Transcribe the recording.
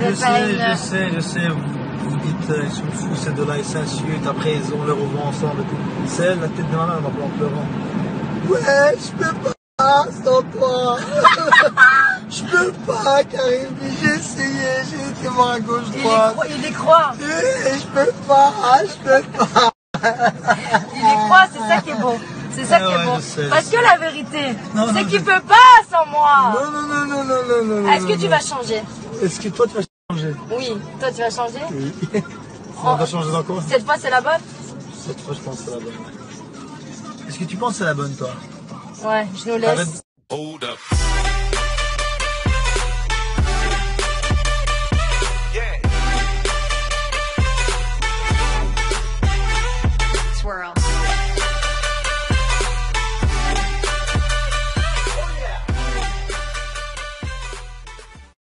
Je sais, vous dites ils sont fous ces deux-là, ils s'insultent, après on les revoit ensemble et tout. C'est elle, la tête de ma mère, elle m'appelle en pleurant. Ouais, je peux pas sans toi. Je peux pas, Karim, j'ai essayé, j'ai été voir à gauche, droite. Il y croit. Je peux pas. Il y croit, c'est ça qui est beau. C'est ça qui est beau. Parce que la vérité, c'est qu'il peut pas sans moi. Non. Est-ce que tu vas changer? Est-ce que toi tu vas changer? Oui, toi tu vas changer? Oui. On va changer dans quoi? Cette fois c'est la bonne? Cette fois je pense que c'est la bonne. Est-ce que tu penses que c'est la bonne toi? Ouais, je nous laisse. Arrête.